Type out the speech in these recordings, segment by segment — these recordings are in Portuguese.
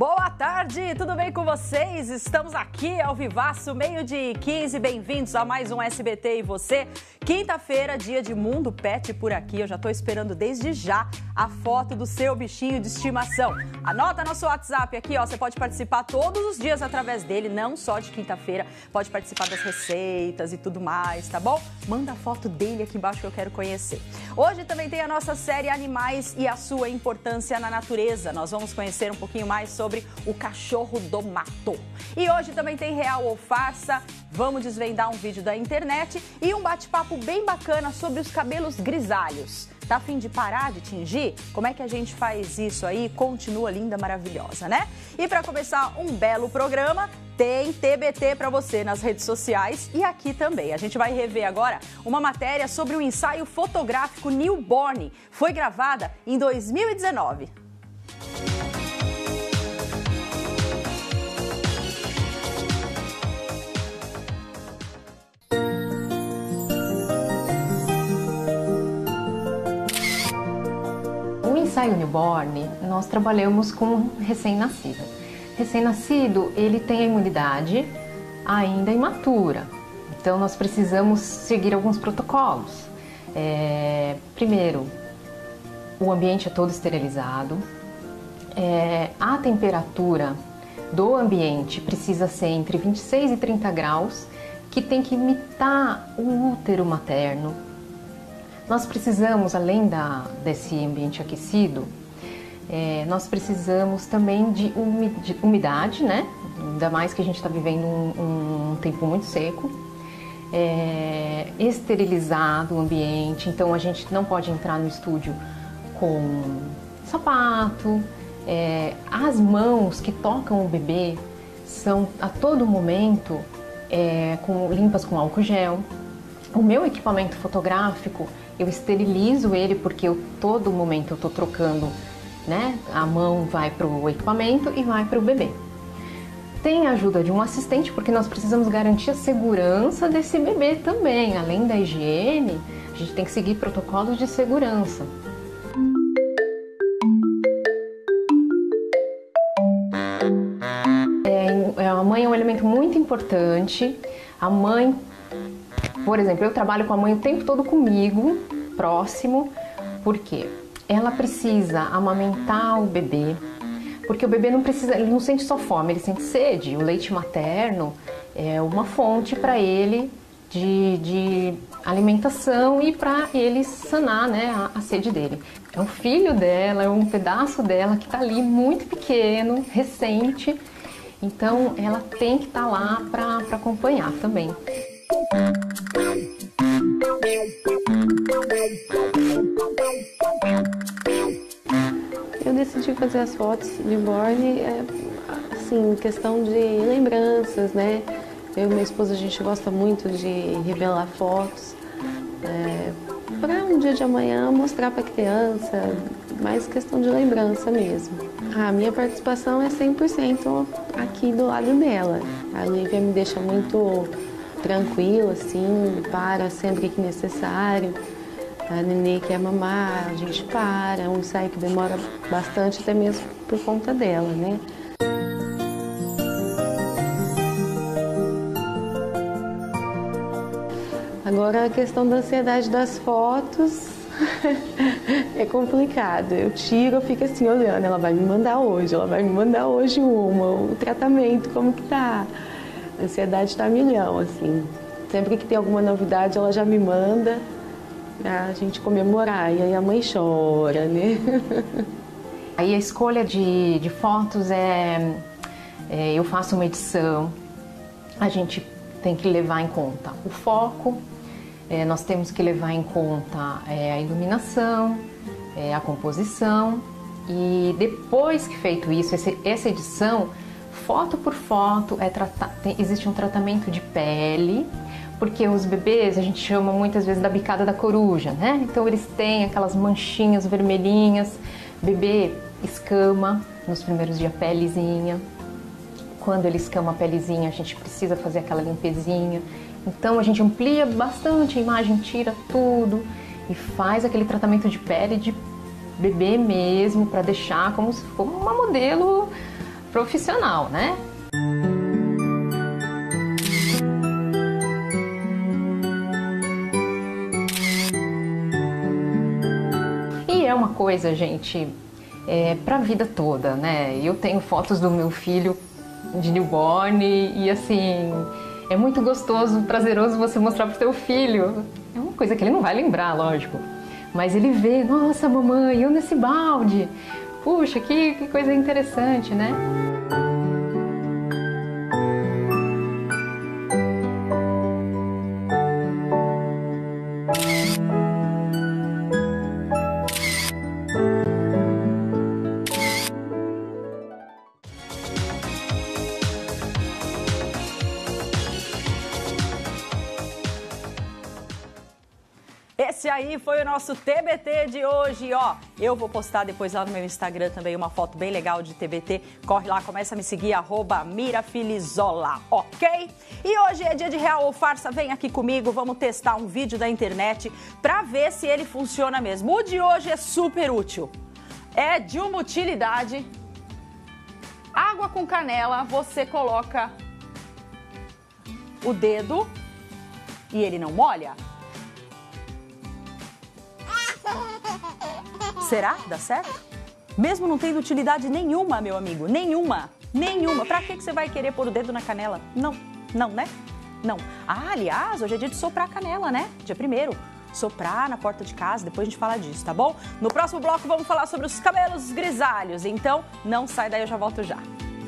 Boa tarde, tudo bem com vocês? Estamos aqui ao vivaço, 12h15, bem-vindos a mais um SBT e Você. Quinta-feira, dia de Mundo Pet por aqui, eu já estou esperando desde já a foto do seu bichinho de estimação. Anota nosso WhatsApp aqui, ó, você pode participar todos os dias através dele, não só de quinta-feira, pode participar das receitas e tudo mais, tá bom? Manda a foto dele aqui embaixo que eu quero conhecer. Hoje também tem a nossa série Animais e a sua importância na natureza. Nós vamos conhecer um pouquinho mais sobre o cachorro do mato. E hoje também tem Real ou Farsa, vamos desvendar um vídeo da internet e um bate-papo bem bacana sobre os cabelos grisalhos. Tá a fim de parar de tingir? Como é que a gente faz isso aí? Continua linda, maravilhosa, né? E para começar um belo programa, tem TBT para você nas redes sociais e aqui também. A gente vai rever agora uma matéria sobre o ensaio fotográfico Newborn. Foi gravada em 2019. No ensaio Newborn, nós trabalhamos com recém-nascido. Recém-nascido, ele tem a imunidade ainda imatura, então nós precisamos seguir alguns protocolos. Primeiro, o ambiente é todo esterilizado, a temperatura do ambiente precisa ser entre 26 e 30 graus, que tem que imitar o útero materno. Nós precisamos, além desse ambiente aquecido, nós precisamos também de umidade, né? Ainda mais que a gente está vivendo um tempo muito seco. Esterilizado o ambiente, então a gente não pode entrar no estúdio com sapato. As mãos que tocam o bebê são a todo momento limpas com álcool gel. O meu equipamento fotográfico, eu esterilizo ele porque todo momento eu estou trocando, né? A mão vai para o equipamento e vai para o bebê. Tem a ajuda de um assistente porque nós precisamos garantir a segurança desse bebê também. Além da higiene, a gente tem que seguir protocolos de segurança. A mãe é um elemento muito importante. A mãe, por exemplo, eu trabalho com a mãe o tempo todo comigo, próximo, porque ela precisa amamentar o bebê, porque o bebê ele não sente só fome, ele sente sede. O leite materno é uma fonte para ele de alimentação e para ele sanar, né, a sede dele. É um filho dela, é um pedaço dela que está ali muito pequeno, recente, então ela tem que estar lá para acompanhar também. Eu decidi fazer as fotos de Newborn, assim, questão de lembranças, né? Eu e minha esposa, a gente gosta muito de revelar fotos, para um dia de amanhã mostrar para a criança, mais questão de lembrança mesmo. A minha participação é 100% aqui do lado dela. A Lívia me deixa muito tranquila, assim, para sempre que necessário. A nenê quer mamar, a gente para, um ensaio que demora bastante, até mesmo por conta dela, né? Agora a questão da ansiedade das fotos é complicado. Eu tiro, eu fico assim olhando, ela vai me mandar hoje o tratamento, como que tá? A ansiedade tá a milhão, assim. Sempre que tem alguma novidade, ela já me manda pra gente comemorar. E aí a mãe chora, né? Aí a escolha de fotos eu faço uma edição, a gente tem que levar em conta o foco, nós temos que levar em conta a iluminação, a composição, e depois que feito isso, essa edição, foto por foto, existe um tratamento de pele, porque os bebês a gente chama muitas vezes da bicada da coruja, né? Então eles têm aquelas manchinhas vermelhinhas, bebê escama nos primeiros dias, pelezinha. Quando ele escama a pelezinha, a gente precisa fazer aquela limpezinha. Então a gente amplia bastante a imagem, tira tudo e faz aquele tratamento de pele de bebê mesmo, para deixar como se fosse uma modelo profissional, né? E é uma coisa, gente, para a vida toda, né? Eu tenho fotos do meu filho de newborn e assim, é muito gostoso, prazeroso você mostrar pro seu filho. É uma coisa que ele não vai lembrar, lógico. Mas ele vê, nossa mamãe, eu nesse balde. Puxa, que coisa interessante, né? Esse aí foi o nosso TBT de hoje, ó. Eu vou postar depois lá no meu Instagram também uma foto bem legal de TBT. Corre lá, começa a me seguir, @mirafilizola, ok? E hoje é dia de real ou farsa, vem aqui comigo, vamos testar um vídeo da internet pra ver se ele funciona mesmo. O de hoje é super útil. É de uma utilidade. Água com canela, você coloca o dedo e ele não molha. Será? Dá certo? Mesmo não tendo utilidade nenhuma, meu amigo, nenhuma. Pra que você vai querer pôr o dedo na canela? Não, né? Não. Ah, aliás, hoje é dia de soprar a canela, né? Dia 1º. Soprar na porta de casa, depois a gente fala disso, tá bom? No próximo bloco vamos falar sobre os cabelos grisalhos, então não sai daí, eu já volto já.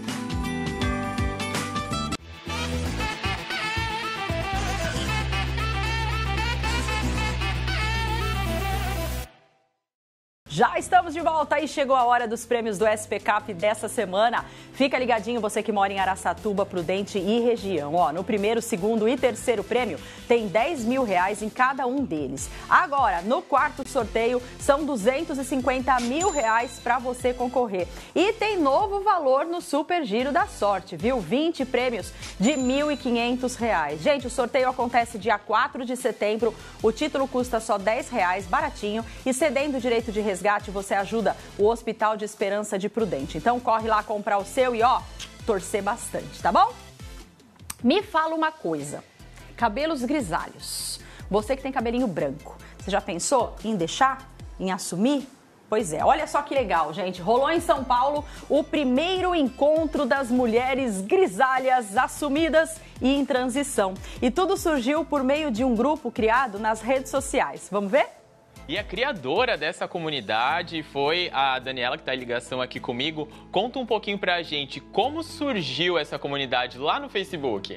Já estamos de volta e chegou a hora dos prêmios do SPCap dessa semana. Fica ligadinho, você que mora em Araçatuba, Prudente e região. Ó, no primeiro, segundo e terceiro prêmio tem R$10 mil em cada um deles. Agora, no quarto sorteio, são R$250 mil para você concorrer. E tem novo valor no Super Giro da Sorte, viu? 20 prêmios de R$1.500. Gente, o sorteio acontece dia 4 de setembro. O título custa só R$10, baratinho. E cedendo o direito de resgate, você ajuda o Hospital de Esperança de Prudente. Então corre lá comprar o seu e ó, torcer bastante, tá bom? Me fala uma coisa, cabelos grisalhos. Você que tem cabelinho branco, você já pensou em deixar, em assumir? Pois é, olha só que legal, gente. Rolou em São Paulo o primeiro encontro das mulheres grisalhas assumidas e em transição. E tudo surgiu por meio de um grupo criado nas redes sociais. Vamos ver? E a criadora dessa comunidade foi a Daniela, que está em ligação aqui comigo. Conta um pouquinho pra gente como surgiu essa comunidade lá no Facebook.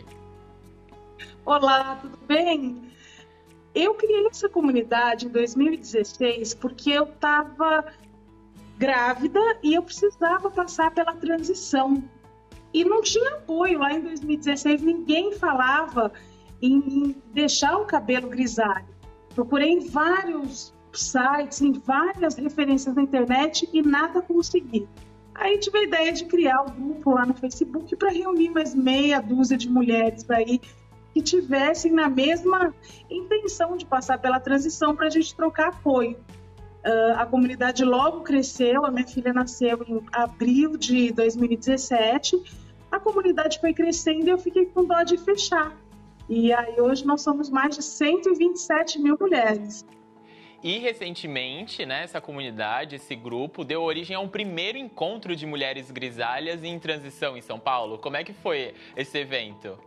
Olá, tudo bem? Eu criei essa comunidade em 2016 porque eu estava grávida e eu precisava passar pela transição. E não tinha apoio lá em 2016, ninguém falava em deixar o cabelo grisalho. Procurei em vários sites, em várias referências na internet e nada consegui. Aí tive a ideia de criar um grupo lá no Facebook para reunir mais meia dúzia de mulheres aí que tivessem na mesma intenção de passar pela transição para a gente trocar apoio. A comunidade logo cresceu, a minha filha nasceu em abril de 2017, a comunidade foi crescendo e eu fiquei com dó de fechar. E aí hoje nós somos mais de 127 mil mulheres. E recentemente, né, essa comunidade, esse grupo, deu origem a um primeiro encontro de mulheres grisalhas em transição em São Paulo. Como é que foi esse evento?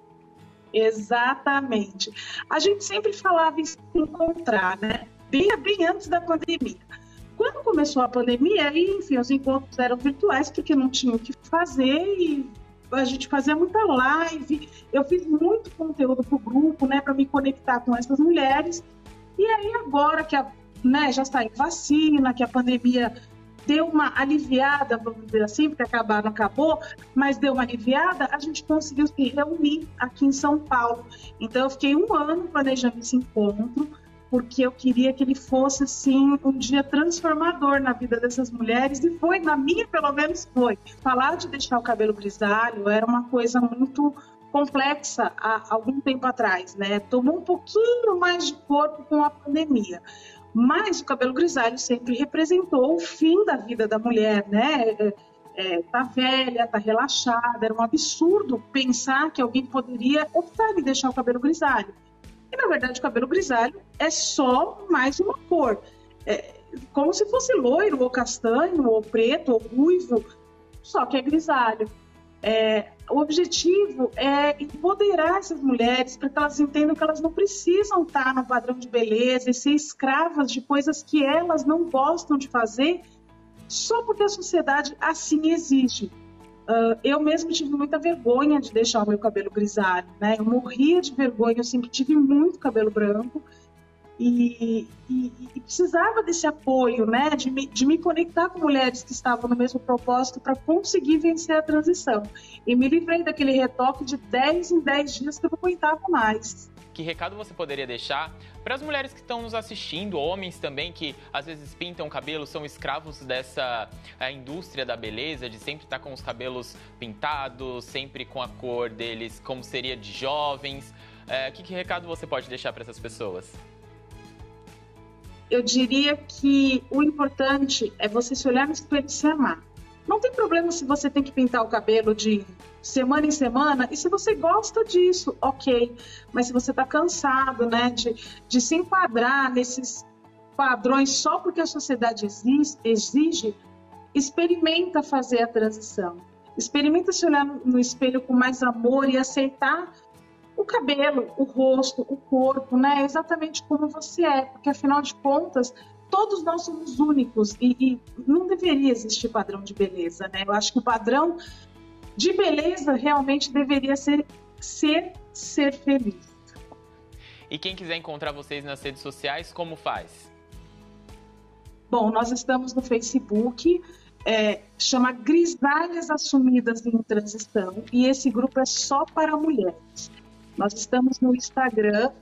Exatamente. A gente sempre falava em se encontrar, né? Bem antes da pandemia. Quando começou a pandemia, aí, enfim, os encontros eram virtuais porque não tinha o que fazer e a gente fazia muita live. Eu fiz muito conteúdo para o grupo, né, para me conectar com essas mulheres. E aí agora que já saiu vacina, que a pandemia deu uma aliviada, vamos dizer assim, porque acabar não acabou, mas deu uma aliviada, a gente conseguiu se reunir aqui em São Paulo. Então eu fiquei 1 ano planejando esse encontro, porque eu queria que ele fosse, assim, um dia transformador na vida dessas mulheres, e foi, na minha pelo menos foi. Falar de deixar o cabelo grisalho era uma coisa muito complexa há algum tempo atrás, né? Tomou um pouquinho mais de corpo com a pandemia. Mas o cabelo grisalho sempre representou o fim da vida da mulher, né? tá velha, tá relaxada. Era um absurdo pensar que alguém poderia optar em deixar o cabelo grisalho. E, na verdade, o cabelo grisalho é só mais uma cor. Como se fosse loiro, ou castanho, ou preto, ou ruivo, só que é grisalho. O objetivo é empoderar essas mulheres para que elas entendam que elas não precisam estar no padrão de beleza e ser escravas de coisas que elas não gostam de fazer só porque a sociedade assim exige. Eu mesmo tive muita vergonha de deixar o meu cabelo grisalho, né? Eu morria de vergonha, eu sempre tive muito cabelo branco e precisava desse apoio, né? De me conectar com mulheres que estavam no mesmo propósito para conseguir vencer a transição. E me livrei daquele retoque de 10 em 10 dias que eu não aguentava mais. Que recado você poderia deixar para as mulheres que estão nos assistindo, homens também que às vezes pintam o cabelo, são escravos dessa indústria da beleza, de sempre estar com os cabelos pintados, sempre com a cor deles como seria de jovens. Que recado você pode deixar para essas pessoas? Eu diria que o importante é você se olhar no espelho e se amar. Não tem problema se você tem que pintar o cabelo de semana em semana, e se você gosta disso, ok. Mas se você está cansado, né, de se enquadrar nesses padrões só porque a sociedade exige, experimenta fazer a transição. Experimenta se olhar no espelho com mais amor e aceitar o cabelo, o rosto, o corpo, né, exatamente como você é, porque afinal de contas, todos nós somos únicos e não deveria existir padrão de beleza, né? Eu acho que o padrão de beleza realmente deveria ser feliz. E quem quiser encontrar vocês nas redes sociais, como faz? Bom, nós estamos no Facebook, chama Grisalhas Assumidas em Transição, e esse grupo é só para mulheres. Nós estamos no Instagram,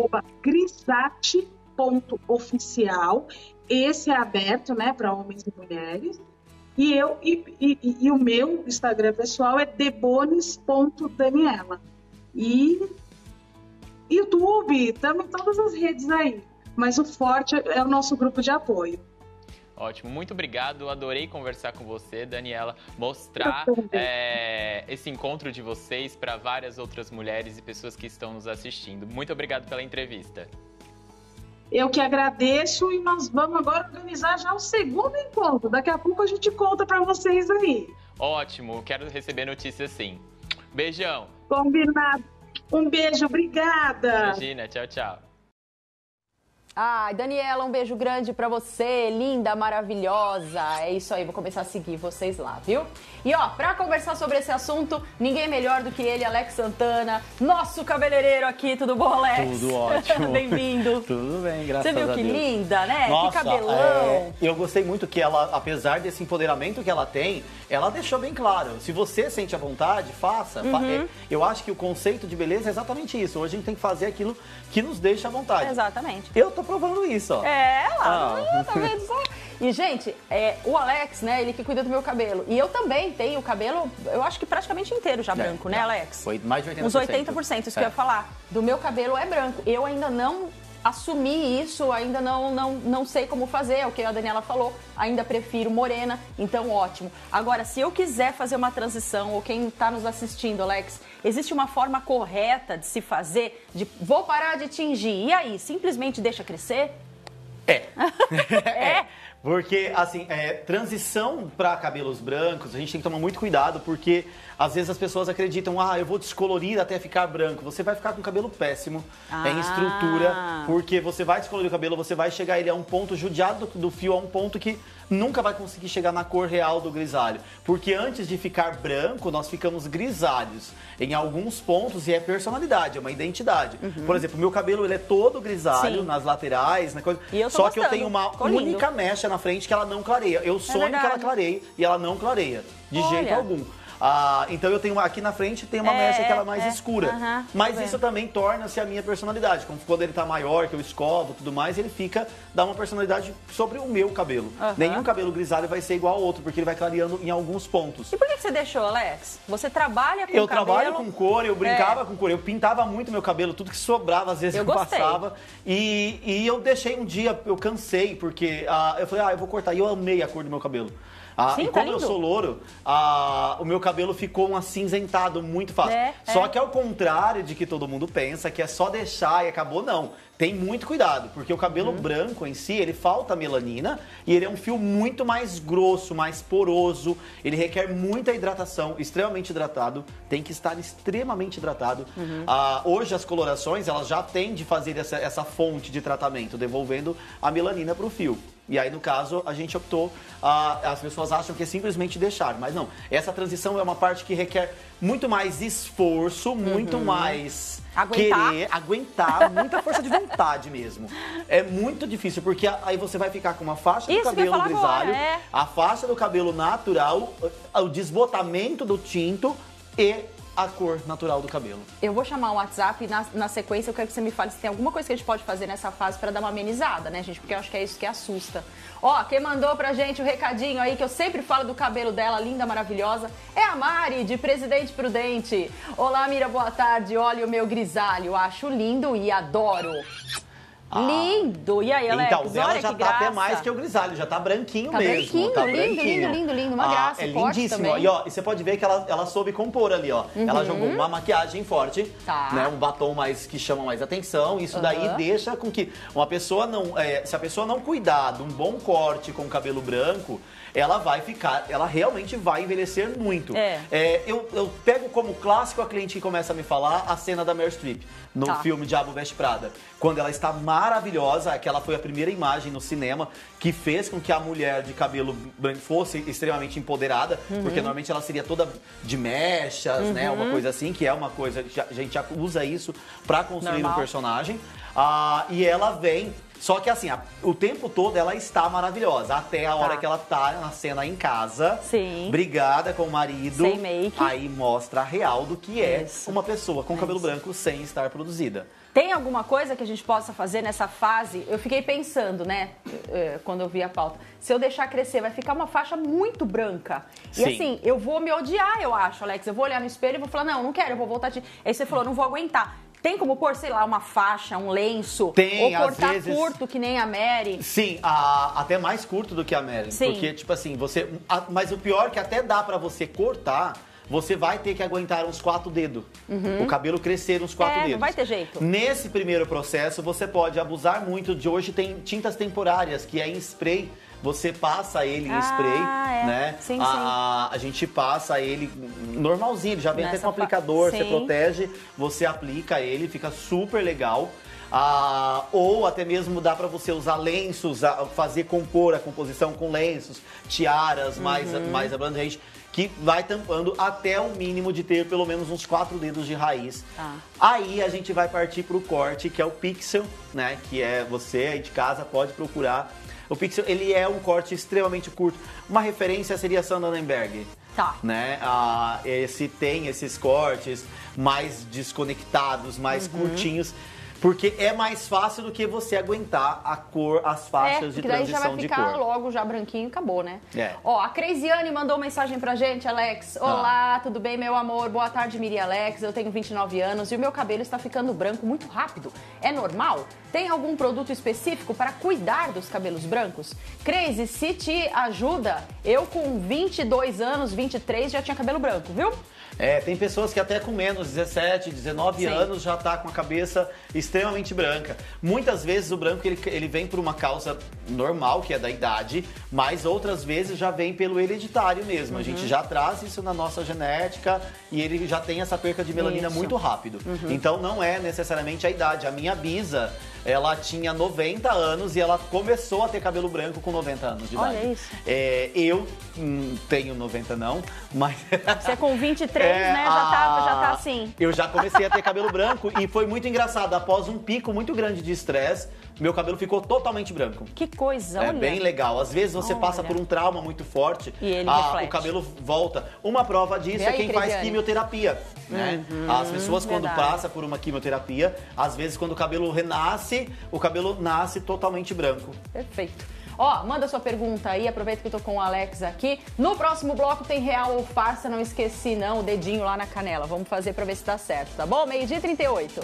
@grisate.oficial. Esse é aberto, né, para homens e mulheres. E o meu Instagram pessoal é debones.daniela. E YouTube, estamos em todas as redes aí. Mas o forte é o nosso grupo de apoio. Ótimo, muito obrigado, adorei conversar com você, Daniela, mostrar esse encontro de vocês para várias outras mulheres e pessoas que estão nos assistindo. Muito obrigado pela entrevista. Eu que agradeço e nós vamos agora organizar já o segundo encontro. Daqui a pouco a gente conta para vocês aí. Ótimo, quero receber notícias sim. Beijão. Combinado. Um beijo, obrigada. Imagina, tchau, tchau. Ai, Daniela, um beijo grande pra você, linda, maravilhosa. É isso aí, vou começar a seguir vocês lá, viu? E ó, pra conversar sobre esse assunto, ninguém melhor do que ele, Alex Santana, nosso cabeleireiro aqui. Tudo bom, Alex? Tudo ótimo. Bem-vindo. Tudo bem, graças a Deus. Você viu que linda, né? Nossa, que cabelão. Eu gostei muito que ela, apesar desse empoderamento que ela tem, ela deixou bem claro. Se você sente a vontade, faça. Eu acho que o conceito de beleza é exatamente isso. Hoje a gente tem que fazer aquilo que nos deixa à vontade. Exatamente. Eu tô provando isso, ó. Tá vendo só? E, gente, o Alex, né, ele que cuida do meu cabelo. E eu também tenho o cabelo, eu acho que praticamente inteiro já branco, né, Alex? Foi mais de 80%. Uns 80%, isso que eu ia falar. Do meu cabelo é branco. Eu ainda não assumi isso, ainda não sei como fazer, é o que a Daniela falou, ainda prefiro morena, então ótimo. Agora, se eu quiser fazer uma transição, ou quem está nos assistindo, Alex, existe uma forma correta de se fazer, de vou parar de tingir, e aí, simplesmente deixa crescer? Porque, assim, transição para cabelos brancos, a gente tem que tomar muito cuidado, porque às vezes as pessoas acreditam, eu vou descolorir até ficar branco. Você vai ficar com cabelo péssimo, em estrutura, porque você vai descolorir o cabelo, você vai chegar ele a um ponto judiado do fio, a um ponto que nunca vai conseguir chegar na cor real do grisalho. Porque antes de ficar branco, nós ficamos grisalhos em alguns pontos, e é personalidade, é uma identidade. Por exemplo, meu cabelo ele é todo grisalho, nas laterais, na coisa. E eu tô só gostando. que eu tenho uma única mecha na frente que ela não clareia. Eu sonho que ela clareie e ela não clareia, de jeito algum. Então eu tenho aqui na frente tem uma mecha que ela é mais escura. Mas isso também torna-se a minha personalidade. Como quando ele tá maior, que eu escovo e tudo mais, ele dá uma personalidade sobre o meu cabelo. Nenhum cabelo grisalho vai ser igual ao outro, porque ele vai clareando em alguns pontos. E por que você deixou, Alex? Você trabalha com cabelo? Eu trabalho com cor, eu brincava com cor, eu pintava muito meu cabelo, tudo que sobrava, às vezes eu passava. E eu deixei um dia, eu cansei, porque eu falei, eu vou cortar. E eu amei a cor do meu cabelo. Sim, e tá como eu lindo. sou louro, o meu cabelo ficou um acinzentado muito fácil. Só que ao contrário de que todo mundo pensa, que é só deixar e acabou, não. Tem muito cuidado, porque o cabelo branco em si, ele falta melanina e ele é um fio muito mais grosso, mais poroso, ele requer muita hidratação, extremamente hidratado, tem que estar extremamente hidratado. Hoje as colorações, elas já têm de fazer essa fonte de tratamento, devolvendo a melanina para o fio. E aí, no caso, a gente optou, as pessoas acham que é simplesmente deixar, mas não. Essa transição é uma parte que requer muito mais esforço, muito mais aguentar, muita força de vontade mesmo. É muito difícil, porque aí você vai ficar com uma faixa do cabelo grisalho, a faixa do cabelo natural, o desbotamento do tinto e a cor natural do cabelo. Eu vou chamar o WhatsApp e na sequência eu quero que você me fale se tem alguma coisa que a gente pode fazer nessa fase para dar uma amenizada, né, gente? Porque eu acho que é isso que assusta. Ó, quem mandou pra gente o recadinho aí, que eu sempre falo do cabelo dela, linda, maravilhosa, é a Mari, de Presidente Prudente. Olá, Mira, boa tarde. Olha o meu grisalho, acho lindo e adoro. Lindo! E aí, Alex? Então, o dela olha já que tá graça. até mais que o grisalho, já tá branquinho tá mesmo. Branquinho, tá lindo, branquinho. lindo, uma graça. É lindíssimo. E, ó, e você pode ver que ela soube compor ali, ó. Ela jogou uma maquiagem forte, né? Um batom mais que chama mais atenção. Isso daí deixa com que uma pessoa não... se a pessoa não cuidar de um bom corte com o cabelo branco, ela realmente vai envelhecer muito. Eu pego como clássico a cliente que começa a me falar a cena da Meryl Streep, no filme Diabo Veste Prada. Quando ela está maravilhosa, aquela foi a primeira imagem no cinema que fez com que a mulher de cabelo branco fosse extremamente empoderada, porque normalmente ela seria toda de mechas, né? Uma coisa assim, que é uma coisa, a gente já usa isso pra construir um personagem. E ela vem... Só que assim, o tempo todo ela está maravilhosa, até a hora que ela tá na cena em casa, brigada com o marido, sem make. Aí mostra a real do que é uma pessoa com cabelo branco sem estar produzida. Tem alguma coisa que a gente possa fazer nessa fase? Eu fiquei pensando, né, quando eu vi a pauta. Se eu deixar crescer, vai ficar uma faixa muito branca. E assim, eu vou me odiar, eu acho, Alex. Eu vou olhar no espelho e vou falar, não quero, eu vou voltar de... Aí você falou, não vou aguentar. Tem como pôr, sei lá, uma faixa, um lenço? Tem, ou cortar às vezes... curto, que nem a Mary? Sim, até mais curto do que a Mary. Sim. Porque, tipo assim, mas o pior é que até dá pra você cortar, você vai ter que aguentar uns 4 dedos. O cabelo crescer uns 4 dedos. Não vai ter jeito. Nesse primeiro processo, você pode abusar muito de... Hoje tem tintas temporárias, que é em spray. Você passa ele em spray, né? Sim, a gente passa ele normalzinho, ele já vem até com aplicador, você protege, você aplica ele, fica super legal. Ou até mesmo dá pra você usar lenços, compor a composição com lenços, tiaras mais abrangentes, que vai tampando até o mínimo de ter pelo menos uns 4 dedos de raiz. Aí a gente vai partir pro corte, que é o pixel, né? Que é você aí de casa pode procurar. O pixel, ele é um corte extremamente curto. Uma referência seria Sandra Nemberg. Né? Tem esses cortes mais desconectados, mais curtinhos. Porque é mais fácil do que você aguentar a cor, as faixas de transição de cor. daí já vai ficar logo já branquinho e acabou, né? Ó, a Creisiane mandou mensagem pra gente, Alex. Olá, tudo bem, meu amor? Boa tarde, Miri e Alex. Eu tenho 29 anos e o meu cabelo está ficando branco muito rápido. É normal? Tem algum produto específico para cuidar dos cabelos brancos? Creisi, se te ajuda, eu com 22 anos, 23, já tinha cabelo branco, viu? Tem pessoas que até com menos 17, 19 anos já tá com a cabeça extremamente branca. Muitas vezes o branco ele vem por uma causa normal, que é da idade, mas outras vezes já vem pelo hereditário mesmo. A gente já traz isso na nossa genética e ele já tem essa perca de melanina muito rápido. Então não é necessariamente a idade. A minha bisa, ela tinha 90 anos e ela começou a ter cabelo branco com 90 anos de idade. Olha isso. Eu tenho 90 não, mas... Você com 23, né? Já tá assim. Eu já comecei a ter cabelo branco e foi muito engraçado. Após um pico muito grande de estresse, meu cabelo ficou totalmente branco. Que coisa, olha. É bem legal. Às vezes você passa por um trauma muito forte e ele reflete. O cabelo volta. Uma prova disso é quem faz quimioterapia. Né? As pessoas quando passam por uma quimioterapia, às vezes quando o cabelo renasce, o cabelo nasce totalmente branco. Perfeito. Ó, manda sua pergunta aí, aproveita que eu tô com o Alex aqui. No próximo bloco tem real ou farsa, não esqueci não, o dedinho lá na canela. Vamos fazer pra ver se dá certo, tá bom? 12h38.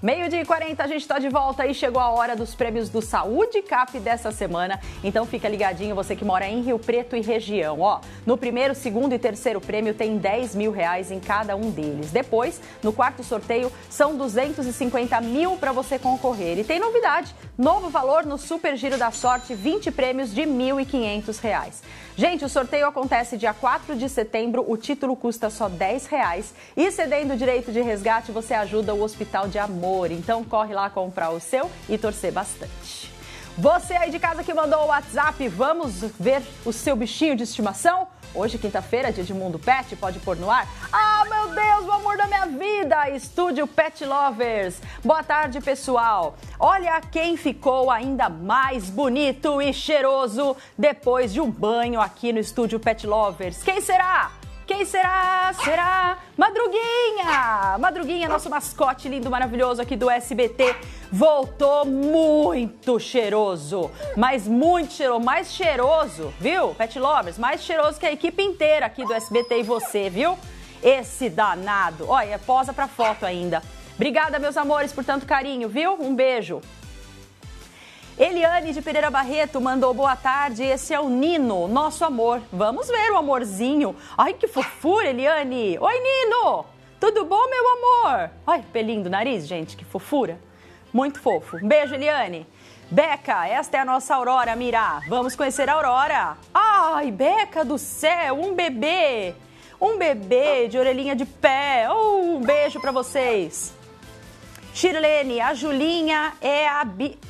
12h40, a gente está de volta e chegou a hora dos prêmios do Saúde Cap dessa semana. Então fica ligadinho, você que mora em Rio Preto e região. Ó, no primeiro, segundo e terceiro prêmio tem R$10 mil em cada um deles. Depois, no quarto sorteio, são 250 mil para você concorrer. E tem novidade, novo valor no Super Giro da Sorte, 20 prêmios de R$1.500. Gente, o sorteio acontece dia 4 de setembro, o título custa só R$10 e cedendo o direito de resgate você ajuda o Hospital de Amor. Então corre lá comprar o seu e torcer bastante. Você aí de casa que mandou o WhatsApp, vamos ver o seu bichinho de estimação? Hoje, quinta-feira, dia de Mundo Pet, pode pôr no ar? Ah, meu Deus, o amor da minha vida! Estúdio Pet Lovers. Boa tarde, pessoal. Olha quem ficou ainda mais bonito e cheiroso depois de um banho aqui no Estúdio Pet Lovers. Quem será? Quem será? Será Madruguinha! Madruguinha, nosso mascote lindo, maravilhoso aqui do SBT, voltou muito cheiroso, mas muito cheiroso, mais cheiroso, viu, Pet Lovers? Mais cheiroso que a equipe inteira aqui do SBT e você, viu? Esse danado. Olha, posa pra foto ainda. Obrigada, meus amores, por tanto carinho, viu? Um beijo. Eliane de Pereira Barreto mandou boa tarde, esse é o Nino, nosso amor. Vamos ver o amorzinho. Ai, que fofura, Eliane. Oi, Nino. Tudo bom, meu amor? Ai, pelinho do nariz, gente, que fofura. Muito fofo. Um beijo, Eliane. Beca, esta é a nossa Aurora, Mira. Vamos conhecer a Aurora. Ai, Beca do céu, um bebê. Um bebê de orelhinha de pé. Oh, um beijo pra vocês. Shirlene, a Julinha é a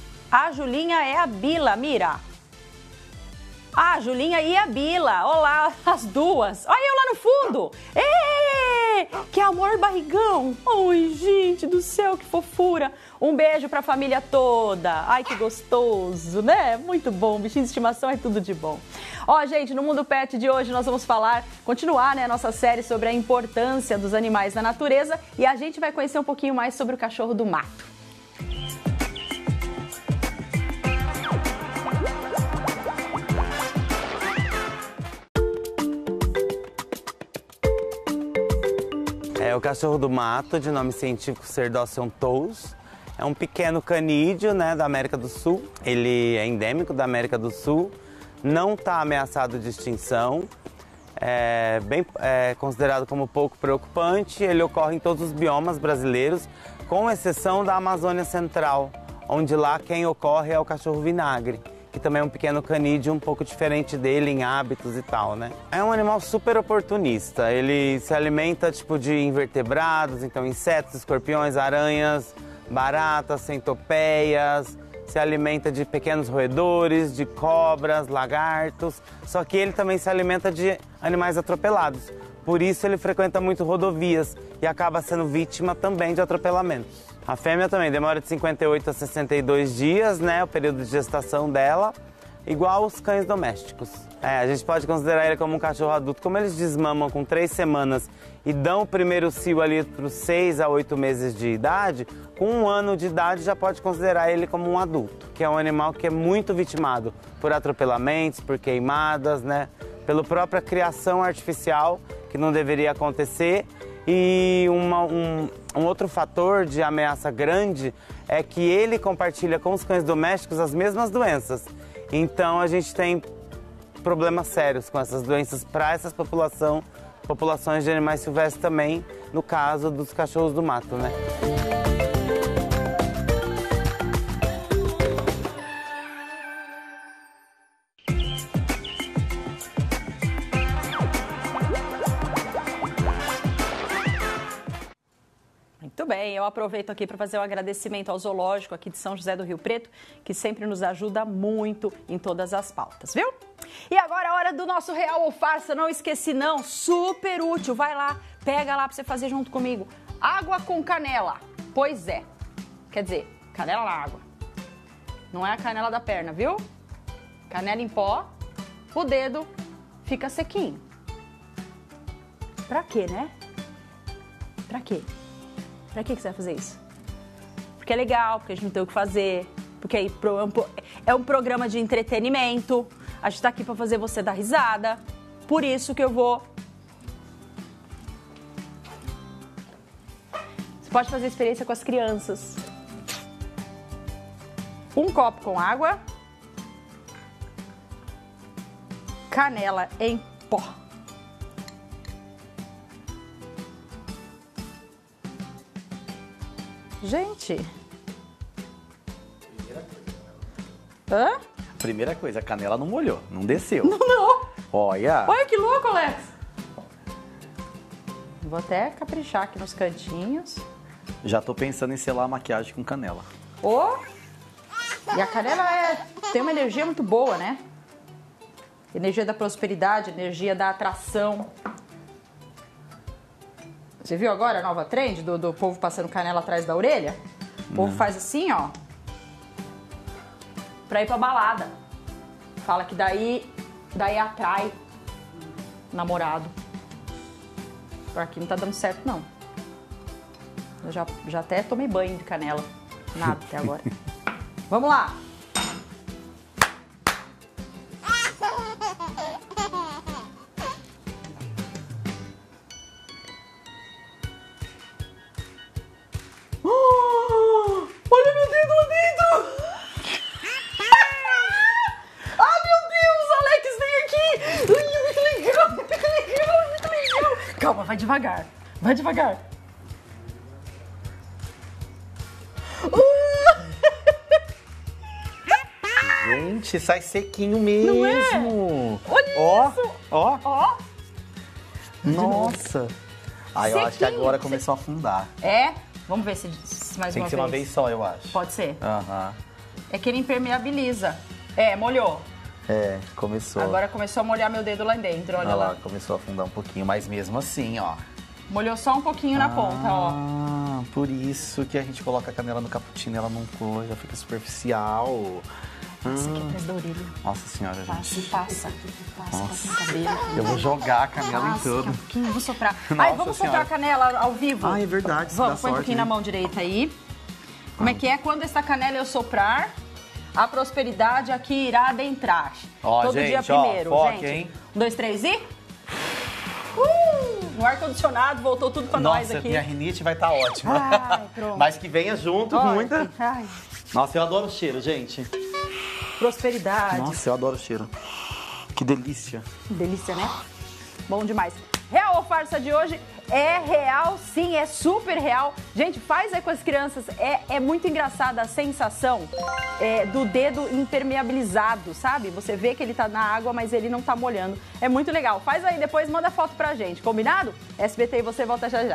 Bila, Mira. A Julinha e a Bila. Olá, as duas. Olha eu lá no fundo. Ê, que amor, barrigão. Ai, gente do céu, que fofura. Um beijo pra família toda. Ai, que gostoso, né? Muito bom. Bichinho de estimação é tudo de bom. Ó, gente, no Mundo Pet de hoje nós vamos continuar, né, a nossa série sobre a importância dos animais na natureza e a gente vai conhecer um pouquinho mais sobre o cachorro do mato. É o cachorro do mato, de nome científico Cerdocyon tous. É um pequeno canídeo, né, da América do Sul. Ele é endêmico da América do Sul, não está ameaçado de extinção. É considerado como pouco preocupante. Ele ocorre em todos os biomas brasileiros, com exceção da Amazônia Central, onde lá quem ocorre é o cachorro vinagre, que também é um pequeno canídeo um pouco diferente dele em hábitos e tal, né? É um animal super oportunista, ele se alimenta tipo de invertebrados, então insetos, escorpiões, aranhas, baratas, centopeias, se alimenta de pequenos roedores, de cobras, lagartos, só que ele também se alimenta de animais atropelados, por isso ele frequenta muito rodovias e acaba sendo vítima também de atropelamentos. A fêmea também demora de 58 a 62 dias, né, o período de gestação dela, igual os cães domésticos. A gente pode considerar ele como um cachorro adulto, como eles desmamam com 3 semanas e dão o primeiro cio ali para os 6 a 8 meses de idade, com 1 ano de idade já pode considerar ele como um adulto, que é um animal que é muito vitimado por atropelamentos, por queimadas, né, pela própria criação artificial, que não deveria acontecer. E um outro fator de ameaça grande é que ele compartilha com os cães domésticos as mesmas doenças. Então a gente tem problemas sérios com essas doenças para essas populações de animais silvestres também, no caso dos cachorros do mato, né? Muito bem, eu aproveito aqui para fazer um agradecimento ao Zoológico aqui de São José do Rio Preto, que sempre nos ajuda muito em todas as pautas, viu? E agora a hora do nosso Real ou Farsa, não esqueci não, super útil, vai lá, pega lá para você fazer junto comigo. Água com canela, pois é, quer dizer, canela na água, não é a canela da perna, viu? Canela em pó, o dedo fica sequinho. Pra quê, né? Pra quê? Pra que você vai fazer isso? Porque é legal, porque a gente não tem o que fazer, porque é um programa de entretenimento, a gente tá aqui pra fazer você dar risada, por isso que eu vou... Você pode fazer experiência com as crianças. 1 copo com água. Canela em pó. Gente. Hã? Primeira coisa, a canela não molhou, não desceu. Não. Olha. Olha que louco, Alex. Vou até caprichar aqui nos cantinhos. Já tô pensando em selar a maquiagem com canela. Oh. E a canela tem uma energia muito boa, né? Energia da prosperidade, energia da atração. Você viu agora a nova trend do povo passando canela atrás da orelha? O povo faz assim, ó. Pra ir pra balada. Fala que daí atrai o namorado. Por aqui não tá dando certo, não. Eu já até tomei banho de canela. Nada até agora. Vamos lá. Olha meu dedo lá dentro! Ah, meu Deus! Alex, vem aqui! Muito legal, muito legal, muito legal! Calma, vai devagar. Vai devagar. Gente, sai sequinho mesmo. Não é? Olha isso! Ó. Nossa. Aí eu acho que Sequinho. agora começou a afundar. É? Vamos ver se mais Tem uma que ser uma vez só, eu acho. Pode ser. Aham. É que ele impermeabiliza. É, molhou. É, começou. Agora começou a molhar meu dedo lá dentro, olha lá. Começou a afundar um pouquinho, mas mesmo assim, ó. Molhou só um pouquinho na ponta, ó. Ah, por isso que a gente coloca a canela no cappuccino e ela não coa, já fica superficial. Passa aqui atrás da orelha. Nossa senhora, gente. Passa no cabelo. Eu vou jogar a canela em Passa tudo. um pouquinho, vou soprar. Nossa Ai, vamos Senhora. soprar a canela ao vivo? Ah, é verdade, se Vamos, dá põe um sorte, pouquinho né? na mão direita aí. Como é que é? Quando esta canela eu soprar, a prosperidade aqui irá adentrar. Ó, Todo gente, dia ó, primeiro, foca, gente. hein? 1, 2, 3 e... No ar-condicionado, voltou tudo pra nós Nossa, aqui. minha rinite vai estar ótima. Ai, pronto. Mas que venha junto Ó, muita. Ai, Nossa, eu adoro o cheiro, gente. prosperidade. Nossa, eu adoro o cheiro. Que delícia. Delícia, né? Bom demais. Real ou farsa de hoje é real, sim, é super real. Gente, faz aí com as crianças. É muito engraçada a sensação do dedo impermeabilizado, sabe? Você vê que ele tá na água, mas ele não tá molhando. É muito legal. Faz aí depois, manda foto pra gente, combinado? SBT e você volta já já.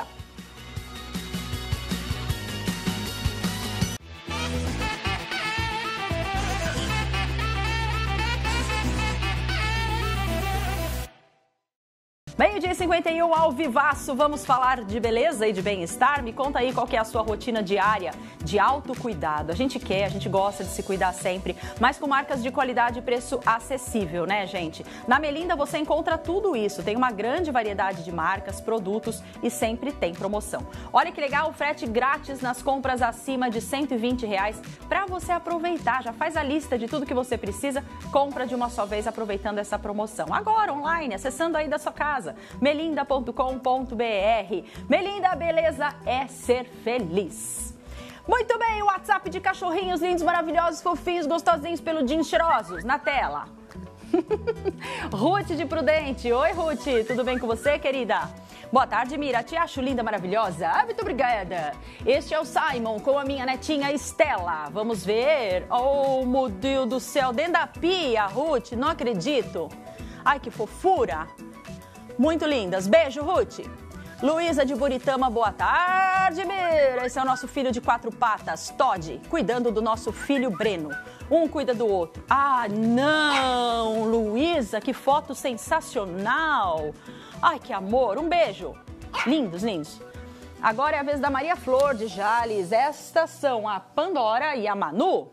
Meio-dia e 51 ao vivaço, vamos falar de beleza e de bem-estar? Me conta aí qual que é a sua rotina diária de autocuidado. A gente gosta de se cuidar sempre, mas com marcas de qualidade e preço acessível, né, gente? Na Melinda você encontra tudo isso, tem uma grande variedade de marcas, produtos e sempre tem promoção. Olha que legal, frete grátis nas compras acima de R$120 para você aproveitar. Já faz a lista de tudo que você precisa, compra de uma só vez aproveitando essa promoção. Agora, online, acessando aí da sua casa. Melinda.com.br. Melinda, beleza é ser feliz. Muito bem, o WhatsApp de cachorrinhos lindos, maravilhosos, fofinhos, gostosinhos, peludinhos, cheirosos, na tela. Ruth de Prudente. Oi, Ruth, tudo bem com você, querida? Boa tarde, Mira. Te acho linda, maravilhosa. Muito obrigada. Este é o Simon com a minha netinha Estela. Vamos ver. Oh, meu Deus do céu. Dentro da pia, Ruth. Não acredito. Ai, que fofura. Muito lindas. Beijo, Ruth. Luísa de Buritama, boa tarde, Mira. Esse é o nosso filho de 4 patas, Todd, cuidando do nosso filho Breno. Um cuida do outro. Ah, não, Luísa, que foto sensacional. Ai, que amor. Um beijo. Lindos, lindos. Agora é a vez da Maria Flor de Jales. Estas são a Pandora e a Manu.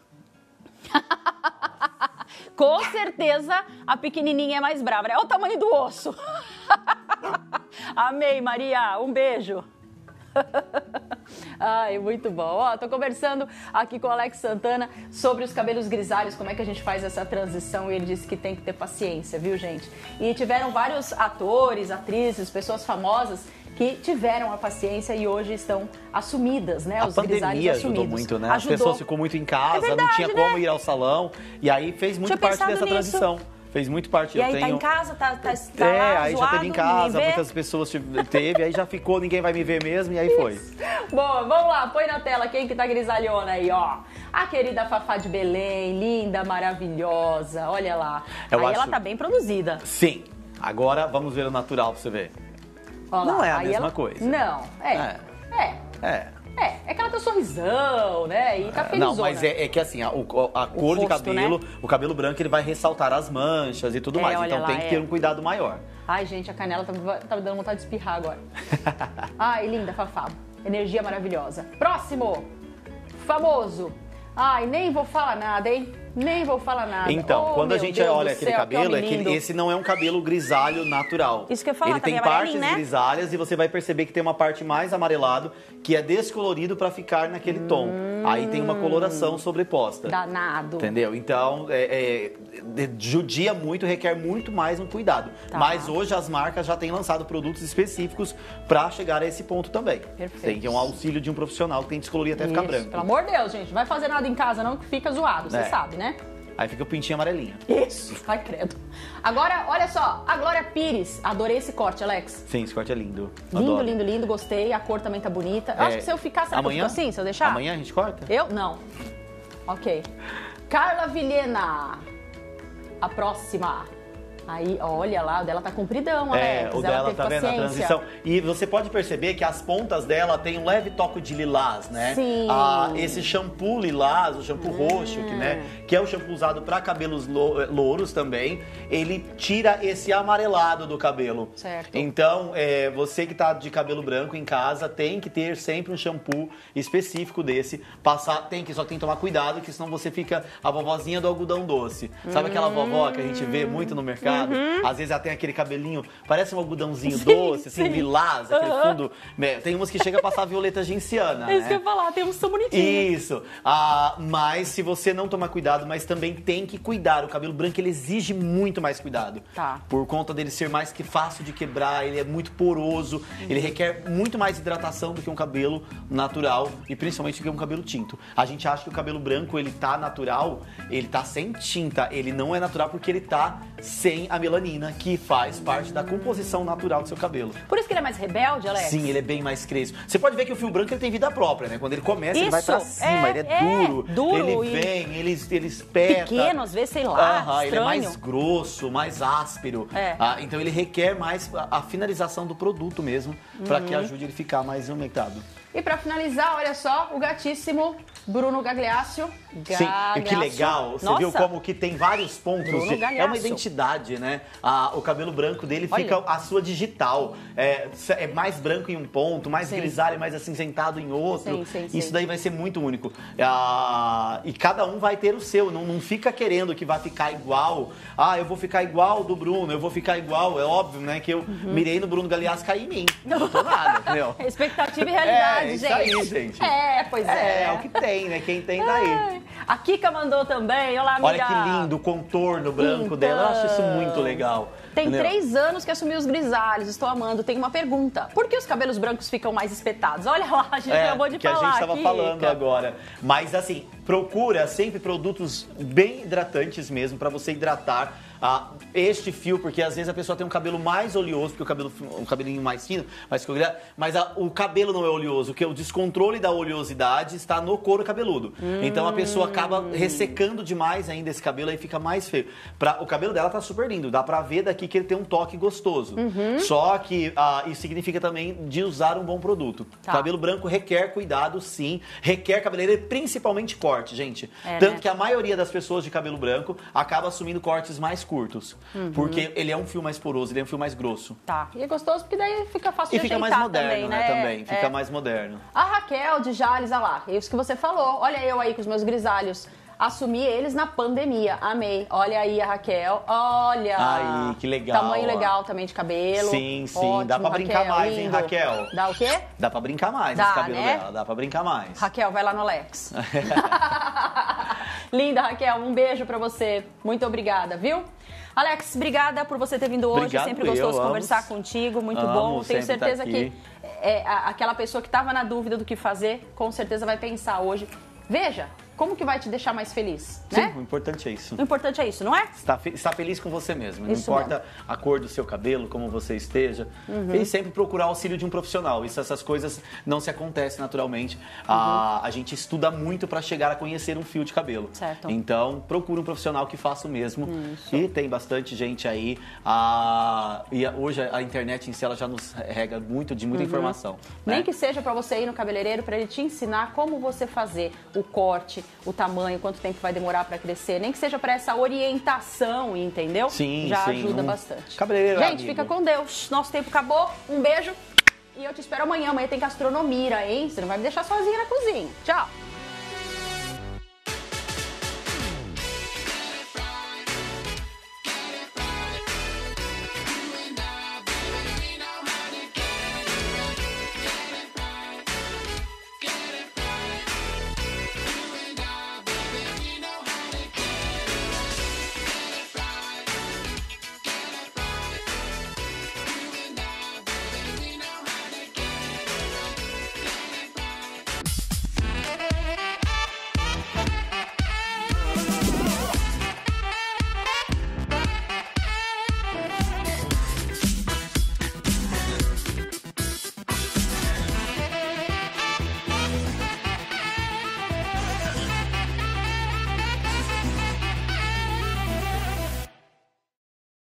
Com certeza a pequenininha é mais brava. É o tamanho do osso. Amei, Maria. Um beijo. Ai, muito bom. Ó, tô conversando aqui com o Alex Santana sobre os cabelos grisalhos, como é que a gente faz essa transição, e ele disse que tem que ter paciência, viu, gente? E tiveram vários atores, atrizes, pessoas famosas que tiveram a paciência e hoje estão assumidas, né? A Os pandemia grisalhos ajudou assumidos. muito, né? As pessoas ficou muito em casa, verdade, não tinha né? como ir ao salão. E aí fez muito Tinha parte pensado dessa nisso. transição. Fez muito parte. E aí tá em casa, tá lá, aí já zoado, teve em casa, ninguém vê. muitas pessoas teve, aí já ficou, ninguém vai me ver mesmo, e aí foi. Boa, vamos lá, põe na tela quem que tá grisalhona aí, ó. A querida Fafá de Belém, linda, maravilhosa, olha lá. Eu aí acho- ela tá bem produzida. Sim. Agora vamos ver o natural pra você ver. Ó lá, Não é a aí mesma coisa. Não, é que ela tem um sorrisão, né? E tá felizona. Não, mas é que assim, a cor de rosto, cabelo, né? o cabelo branco ele vai ressaltar as manchas e tudo mais. olha Então lá, tem que ter um cuidado maior. Ai, gente, a canela tá me dando vontade de espirrar agora. Ai, linda, Fafá. Energia maravilhosa. Próximo. Famoso. Ai, nem vou falar nada, hein? Nem vou falar nada. Então, Oh, quando a meu gente Deus olha do aquele céu, cabelo, que homem lindo. esse não é um cabelo grisalho natural. Isso que eu ia falar, ele tá tem meio partes amarelinho, né? grisalhas e você vai perceber que tem uma parte mais amarelado, que é descolorido para ficar naquele tom. Aí tem uma coloração sobreposta. Danado. Entendeu? Então, judia muito, requer muito mais um cuidado. Tá. Mas hoje as marcas já têm lançado produtos específicos para chegar a esse ponto também. Perfeito. Tem que é um auxílio de um profissional que tem que descolorir até ficar Isso, branco. pelo amor de Deus, gente. Não vai fazer nada em casa não que fica zoado, você É. sabe, né? Aí fica o pintinho amarelinho. Isso. Ai, credo. Agora, olha só. A Glória Pires. Adorei esse corte, Alex. Sim, esse corte é lindo. Lindo, Adoro. lindo, lindo. Gostei. A cor também tá bonita. Eu acho que se eu ficar, será amanhã? que eu fico assim? Se eu deixar? Amanhã a gente corta? Eu? Não. Ok. Carla Vilhena. A próxima. Aí, olha lá, o dela tá compridão, Alex. O Ela dela, teve tá vendo a paciência. transição? E você pode perceber que as pontas dela tem um leve toque de lilás, né? Sim. Esse shampoo lilás, o shampoo roxo, que é o shampoo usado para cabelos louros também, ele tira esse amarelado do cabelo. Certo. Então, você que tá de cabelo branco em casa, tem que ter sempre um shampoo específico desse. Só tem que tomar cuidado, que senão você fica a vovozinha do algodão doce. Sabe aquela vovó que a gente vê muito no mercado? Às vezes ela tem aquele cabelinho, parece um algodãozinho doce, assim, lilás, aquele fundo. Tem umas que chega a passar violeta genciana, É isso que eu ia falar, tem uns tão bonitinhos. Isso. Mas se você não tomar cuidado, mas também tem que cuidar. O cabelo branco, ele exige muito mais cuidado. Tá. Por conta dele ser mais que fácil de quebrar, ele é muito poroso, ele requer muito mais hidratação do que um cabelo natural e principalmente do que um cabelo tinto. A gente acha que o cabelo branco, ele tá natural, ele tá sem tinta, ele não é natural porque ele tá sem a melanina, que faz parte da composição natural do seu cabelo. Por isso que ele é mais rebelde, Alex? Sim, ele é bem mais crespo. Você pode ver que o fio branco ele tem vida própria, né? Quando ele começa, ele vai pra Isso, cima, ele é duro. Ele e vem, ele espeta. pequeno, às vezes, sei lá, Ele é estranho. mais grosso, mais áspero. Então ele requer mais a finalização do produto mesmo, para que ajude ele a ficar mais aumentado. E pra finalizar, olha só, o gatíssimo Bruno Gagliasso. Sim, e que legal. Você viu como que tem vários pontos. Bruno É uma Gagliasso. identidade, né? O cabelo branco dele Olha. fica a sua digital. É mais branco em um ponto, mais grisalho, mais acinzentado em outro. Sim. Isso daí vai ser muito único. E cada um vai ter o seu. Não fica querendo que vai ficar igual. Eu vou ficar igual do Bruno, eu vou ficar igual. É óbvio, né? Que eu mirei no Bruno Gagliasso e caí em mim. Não tô nada, entendeu? Expectativa e realidade, isso gente. aí, gente. Pois é. É o que tem, né? Quem tem, daí. A Kika mandou também. Olá, amiga. Olha que lindo o contorno branco dela. Eu acho isso muito legal. Tem entendeu? 3 anos que assumiu os grisalhos. Estou amando. Tem uma pergunta. Por que os cabelos brancos ficam mais espetados? Olha lá, a gente acabou de que falar. a gente estava Kika. falando agora. Mas assim, procura sempre produtos bem hidratantes mesmo, para você hidratar este fio, porque às vezes a pessoa tem um cabelo mais oleoso, porque um cabelinho mais fino, mas o cabelo não é oleoso, porque o descontrole da oleosidade está no couro cabeludo. Então a pessoa acaba ressecando demais ainda esse cabelo, aí fica mais feio. O cabelo dela tá super lindo, dá pra ver daqui que ele tem um toque gostoso. Só que isso significa também de usar um bom produto. Tá. Cabelo branco requer cuidado, sim, requer cabeleireiro, principalmente corte, gente. Tanto que a maioria das pessoas de cabelo branco acaba assumindo cortes mais curtos, porque ele é um fio mais poroso, ele é um fio mais grosso. Tá. E é gostoso porque daí fica fácil E de fica mais ajeitar moderno, também, né? Também, fica mais moderno. A Raquel de Jales, olha lá, é isso que você falou. Olha eu aí com os meus grisalhos. Assumi eles na pandemia, amei. Olha aí a Raquel, olha. Aí, que legal. Tamanho legal também de cabelo. Sim, Ótimo, dá pra brincar Raquel, mais, hein, lindo. Raquel? Dá o quê? Dá pra brincar mais Dá, esse cabelo né? dela, dá pra brincar mais. Raquel, vai lá no Alex. Linda, Raquel, um beijo pra você. Muito obrigada, viu? Alex, obrigada por você ter vindo hoje. Obrigado, sempre gostoso conversar contigo. Muito bom. Tenho certeza que aquela pessoa que estava na dúvida do que fazer, com certeza vai pensar hoje. Veja, como que vai te deixar mais feliz, né? Sim, o importante é isso. O importante é isso, não é? Estar feliz com você mesmo. Não Isso importa mesmo. a cor do seu cabelo, como você esteja. E sempre procurar o auxílio de um profissional. Essas coisas não se acontecem naturalmente. A gente estuda muito para chegar a conhecer um fio de cabelo. Certo. Então, procura um profissional que faça o mesmo. E tem bastante gente aí. E hoje a internet em si ela já nos rega muita informação. Nem né? que seja para você ir no cabeleireiro, para ele te ensinar como você fazer o corte, o tamanho, quanto tempo vai demorar para crescer. Nem que seja para essa orientação, entendeu? Sim, já sim. ajuda bastante. Cabeleireiro, gente, amigo. fica com Deus. Nosso tempo acabou. Um beijo. E eu te espero amanhã. Amanhã tem gastronomia, hein? Você não vai me deixar sozinha na cozinha. Tchau.